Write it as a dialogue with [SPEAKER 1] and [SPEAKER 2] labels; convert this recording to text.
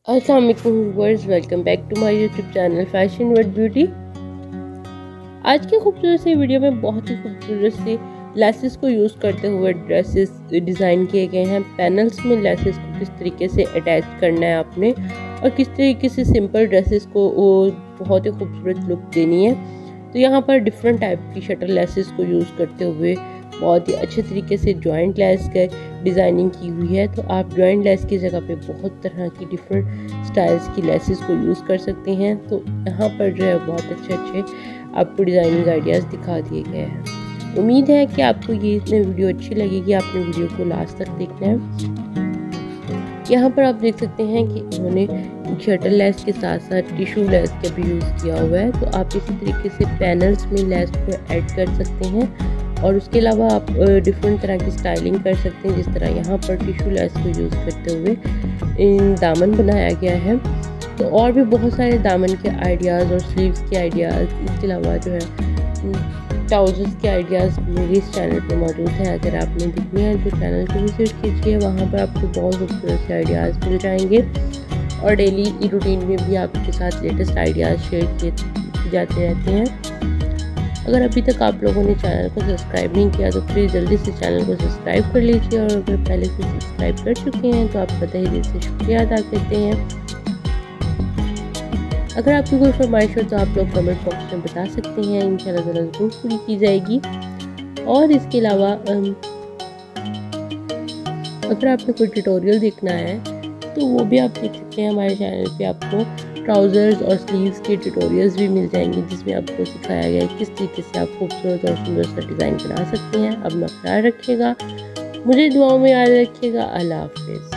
[SPEAKER 1] अस्सलाम वालेकुम viewers, welcome back to my YouTube channel fashion world beauty. आज की खूबसूरत सी वीडियो में बहुत ही खूबसूरत सी लेसेस को यूज़ करते हुए ड्रेसेस डिज़ाइन किए गए हैं। पैनल्स में लेसेस को किस तरीके से अटैच करना है आपने और किस तरीके से सिंपल ड्रेसेस को बहुत ही खूबसूरत लुक देनी है। तो यहाँ पर डिफरेंट टाइप की शटल लेसेस को यूज़ करते हुए बहुत ही अच्छे तरीके से जॉइंट लेस का डिज़ाइनिंग की हुई है। तो आप जॉइंट लेस की जगह पे बहुत तरह की डिफरेंट स्टाइल्स की लेसेस को यूज़ कर सकते हैं। तो यहाँ पर जो है बहुत अच्छे आपको डिज़ाइनिंग आइडियाज़ दिखा दिए गए हैं। उम्मीद है कि आपको ये वीडियो अच्छी लगेगी। आपने वीडियो को लास्ट तक देखना है। यहाँ पर आप देख सकते हैं कि उन्होंने शटल लेस के साथ साथ टिश्यू लेस का भी यूज़ किया हुआ है। तो आप इसी तरीके से पैनल्स में लेस को ऐड कर सकते हैं और उसके अलावा आप डिफरेंट तरह की स्टाइलिंग कर सकते हैं। जिस तरह यहाँ पर टिश्यू लेस को यूज़ करते हुए दामन बनाया गया है। तो और भी बहुत सारे दामन के आइडियाज़ और स्लीव्स के आइडियाज़, इसके अलावा जो है ट्राउजर्स के आइडियाज़ मेरे इस चैनल पे मौजूद हैं। अगर आपने देखने हैं तो चैनल को विजिट कीजिए, वहाँ पर आपको बहुत खूबसूरत से आइडियाज़ मिल जाएंगे और डेली रूटीन में भी आपके साथ लेटेस्ट आइडियाज़ शेयर किए जाते रहते हैं। अगर अभी तक आप लोगों ने चैनल को सब्सक्राइब नहीं किया तो प्लीज़ जल्दी से चैनल को सब्सक्राइब कर लीजिए, और अगर पहले से सब्सक्राइब कर चुके हैं तो आपका तहे दिल से शुक्रिया अदा करते हैं। अगर आपकी कोई फरमाइश हो तो आप लोग कमेंट बॉक्स में बता सकते हैं, इंशाल्लाह ज़रूर पूरी की जाएगी। और इसके अलावा अगर आपने कोई ट्यूटोरियल देखना है तो वो भी आप देख सकते हैं। हमारे चैनल पे आपको ट्राउज़र्स और स्लीव्स के ट्यूटोरियल्स भी मिल जाएंगे, जिसमें आपको सिखाया गया है किस तरीके से आप खूबसूरत और सुंदर सा डिज़ाइन बना सकते हैं। अपना ख्याल रखिएगा, मुझे दुआओं में याद रखिएगा। अल्लाह हाफ़िज़।